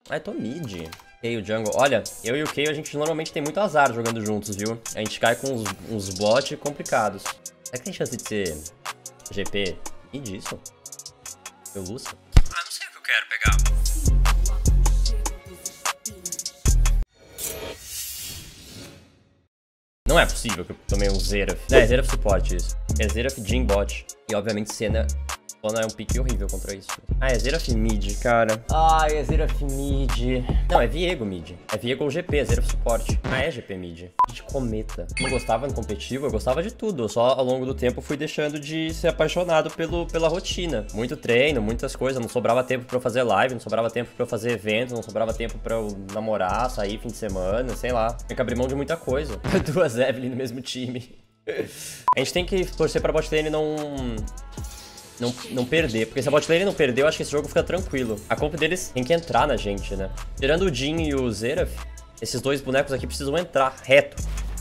Ah, eu tô mid. Kayle, jungle. Olha, eu e o Kayle, a gente normalmente tem muito azar jogando juntos, viu? A gente cai com uns bots complicados. Será que tem chance de ser GP mid isso? Eu Lúcia? Ah, não sei o que eu quero pegar. Não é possível que eu tomei um Xerath. É, Xerath suporte isso. É Xerath Jhin bot. E obviamente Senna é um pique horrível contra isso. Ah, é Xerath mid, cara. Ah, é Xerath mid. Não, é Viego mid. É Viego ou GP, é Xerath suporte. Ah, é GP mid. De cometa. Eu não gostava no competitivo, eu gostava de tudo. Eu só, ao longo do tempo, fui deixando de ser apaixonado pela rotina. Muito treino, muitas coisas. Não sobrava tempo pra eu fazer live, não sobrava tempo pra eu fazer evento, não sobrava tempo pra eu namorar, sair fim de semana, sei lá. Tem que abrir mão de muita coisa. Duas Evelyn no mesmo time. A gente tem que torcer pra bot lane não perder, porque se a bot lane não perder, eu acho que esse jogo fica tranquilo. A comp deles tem que entrar na gente, né? Tirando o Jhin e o Xerath, esses dois bonecos aqui precisam entrar reto.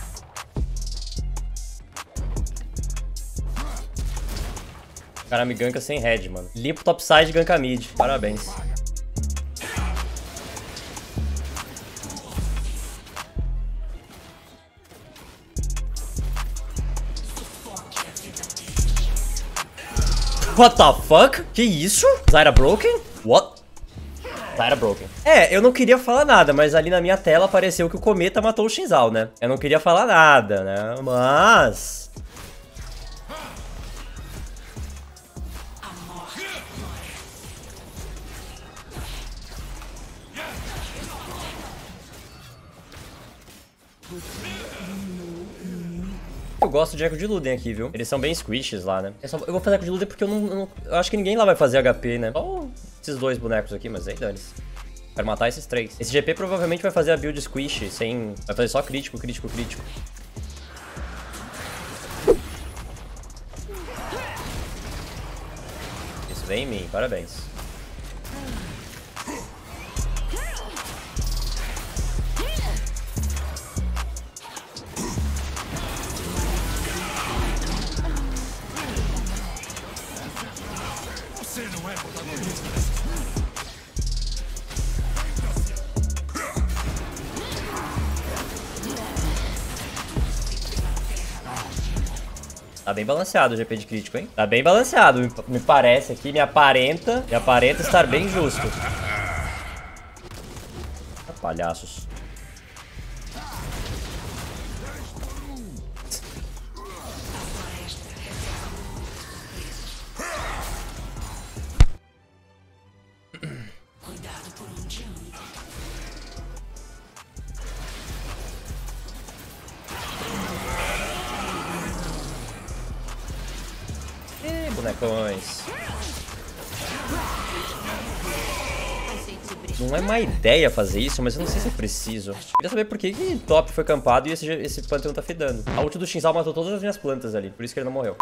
O cara me ganka sem head, mano. Limpo topside e ganka mid. Parabéns. What the fuck? Que isso? Zyra broken? What? Zyra broken. É, eu não queria falar nada, mas ali na minha tela apareceu que o Cometa matou o Xin Zhao, né? Eu não queria falar nada, né? Mas... eu gosto de Echo de Luden aqui, viu? Eles são bem squishes lá, né? Eu vou fazer Echo de Luden porque eu acho que ninguém lá vai fazer HP, né? Só esses dois bonecos aqui, mas aí dane-se. Quero matar esses três. Esse GP provavelmente vai fazer a build squish sem... vai fazer só crítico, crítico, crítico. Isso vem em mim, parabéns. Tá bem balanceado o GP de crítico, hein? Tá bem balanceado, me parece aqui, me aparenta estar bem justo. Ah, palhaços. Bonecões. Não é má ideia fazer isso, mas eu não sei se eu preciso. Queria saber por que top foi campado e esse Pantheon tá fedando. A ult do Xin Zhao matou todas as minhas plantas ali, por isso que ele não morreu.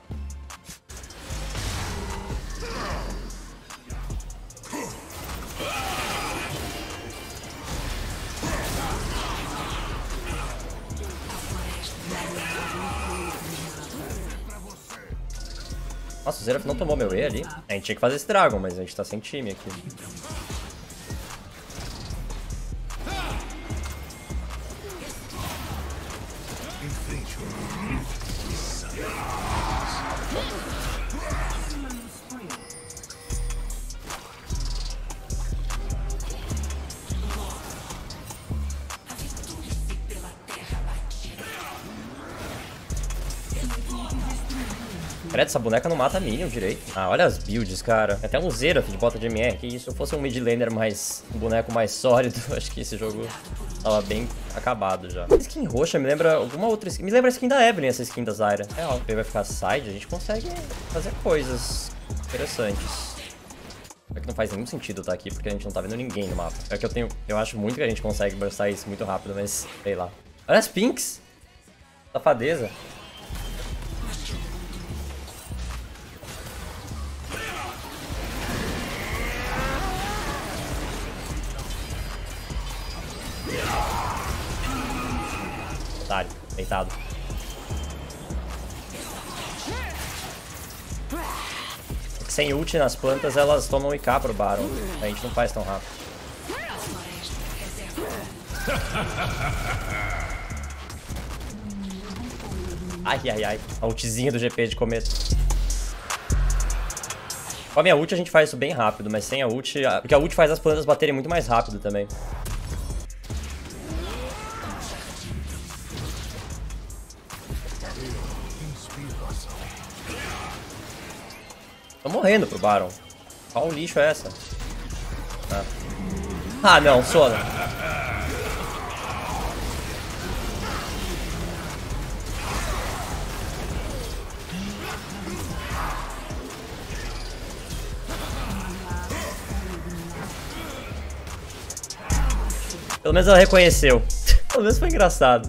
Nossa, o Xerath não tomou meu E ali. A gente tinha que fazer esse Dragon, mas a gente tá sem time aqui. Credo, essa boneca não mata minion direito. Ah, olha as builds, cara. Tem até um Xerath de bota de MR. Que isso, se eu fosse um mid laner mais... um boneco mais sólido, acho que esse jogo tava bem acabado já. A skin roxa me lembra alguma outra skin. Me lembra a skin da Evelyn, essa skin da Zyra. É, ó, ele vai ficar side, a gente consegue fazer coisas interessantes. É que não faz nenhum sentido estar aqui, porque a gente não tá vendo ninguém no mapa. É que eu acho muito que a gente consegue burstar isso muito rápido, mas sei lá. Olha as pinks! Safadeza. Otário, deitado. Sem ult nas plantas, elas tomam IK pro Baron. A gente não faz tão rápido. Ai, ai, ai. A ultizinha do GP de cometa. Com a minha ult a gente faz isso bem rápido, mas sem a ult... Porque a ult faz as plantas baterem muito mais rápido também. Tô morrendo pro Baron. Qual lixo é essa? Ah, não, Sona. Pelo menos ela reconheceu. Pelo menos foi engraçado.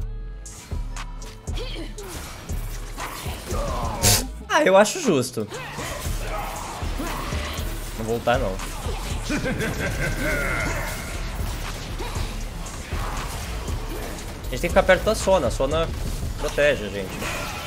Ah, eu acho justo. Não vou voltar, não. A gente tem que ficar perto da Sona. A Sona protege a gente.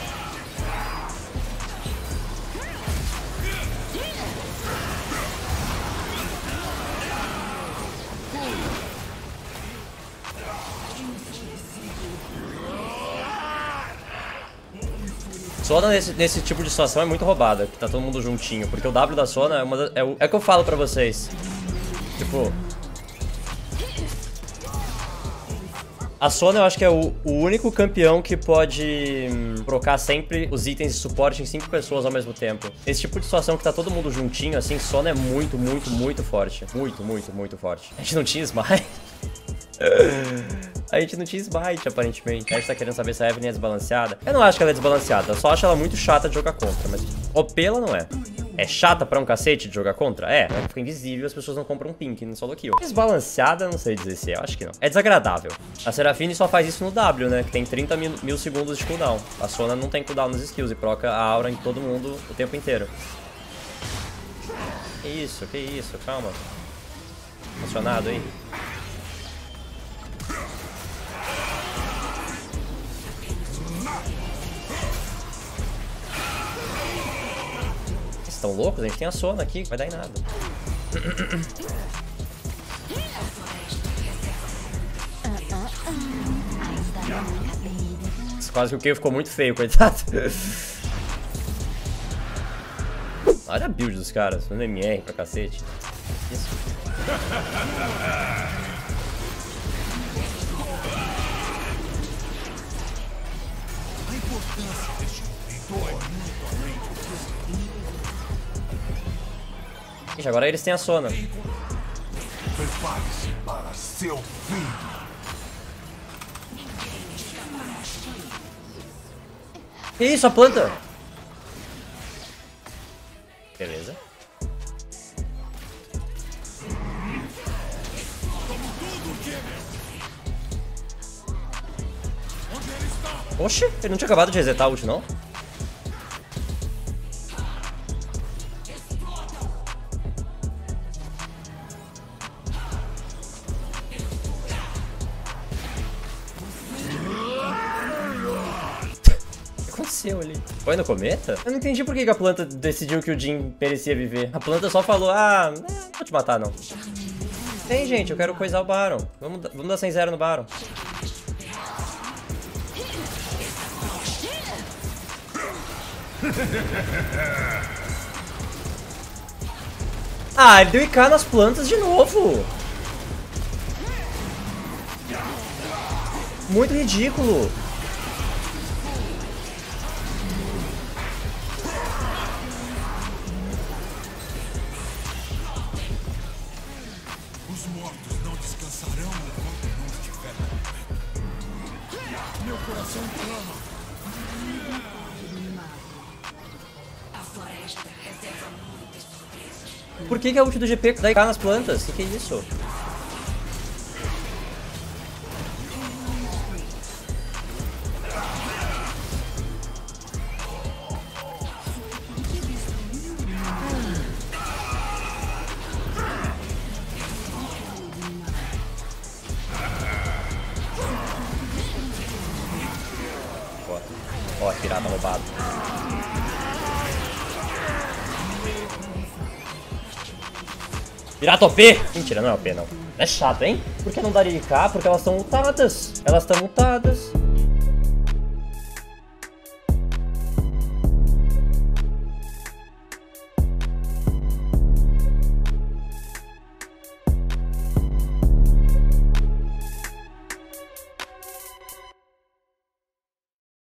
Sona nesse tipo de situação é muito roubada, que tá todo mundo juntinho, porque o W da Sona é o que eu falo pra vocês. Tipo... A Sona eu acho que é o único campeão que pode trocar sempre os itens de suporte em 5 pessoas ao mesmo tempo. Esse tipo de situação que tá todo mundo juntinho, assim, Sona é muito, muito, muito forte. Muito, muito, muito forte. A gente não tinha smite. A gente não tinha smite, aparentemente. A gente tá querendo saber se a Evelyn é desbalanceada. Eu não acho que ela é desbalanceada, eu só acho ela muito chata de jogar contra. Mas OP ela não é. É chata pra um cacete de jogar contra? É, ela fica invisível, as pessoas não compram pink no solo kill. Desbalanceada, não sei dizer se é, eu acho que não. É desagradável. A Seraphine só faz isso no W, né? Que tem 30 mil segundos de cooldown. A Sona não tem cooldown nas skills e proca a aura em todo mundo o tempo inteiro. Que isso, calma. Emocionado aí. Estão loucos? A gente tem a Sona aqui, vai dar em nada. Quase que o Kayle ficou muito feio, coitado. Olha a build dos caras, no MR pra cacete. Isso. A importância deste vitória muito além do Ixi, agora eles têm a Sona. Prepare-se para seu fim. Que isso, a planta? Beleza. Oxi, ele não tinha acabado de resetar a ult, não? Ali. Foi no cometa? Eu não entendi por que a planta decidiu que o Jhin merecia viver. A planta só falou, ah, não vou te matar não. Tem, gente, eu quero coisar o Baron. Vamos dar 100-0 no Baron. Ah, ele deu IK nas plantas de novo. Muito ridículo. Os mortos não descansarão enquanto não estiver. Meu coração clama. A floresta reserva muitas surpresas. Por que a ult do GP dá IK nas plantas? Que é isso? Ó, pirata roubado. Pirata OP! Mentira, não é OP não. É chato, hein? Por que não daria de cá? Porque elas estão mutadas. Elas estão mutadas.